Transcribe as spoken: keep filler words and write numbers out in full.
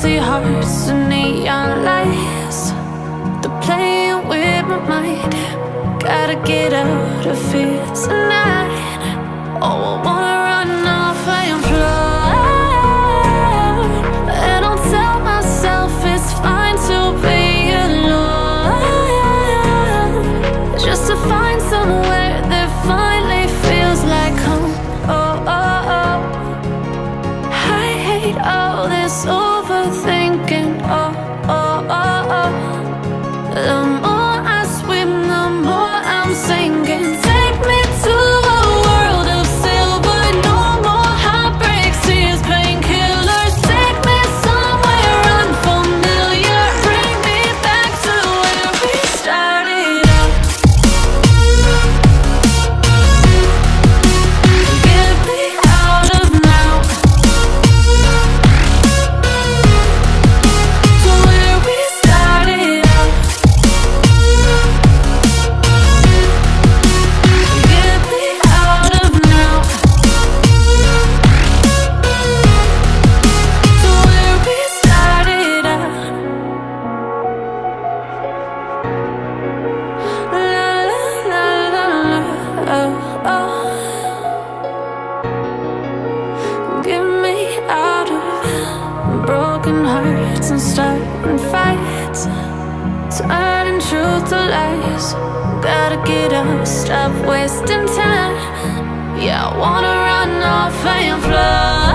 empty hearts and neon lights. They're playing with my mind. Gotta get out of here tonight. Oh, I wanna run off and fly, and I'll tell myself it's fine to be alone, just to find somewhere that finally feels like home. Oh, oh, oh. I hate all this overthinking. Oh, oh, oh, oh. The more I swim, the more I'm sinking. Take me to a world of silver. No more heartbreaks, tears, painkillers. Take me somewhere unfamiliar. Bring me back to where we started out. Get me out of now, to where we started out. Get me out of now, to where we started out. La la la la la, oh, oh. Get me out of broken hearts and starting fights, turning truth to lies. Gotta get up, stop wasting time. Yeah, I wanna run off and fly.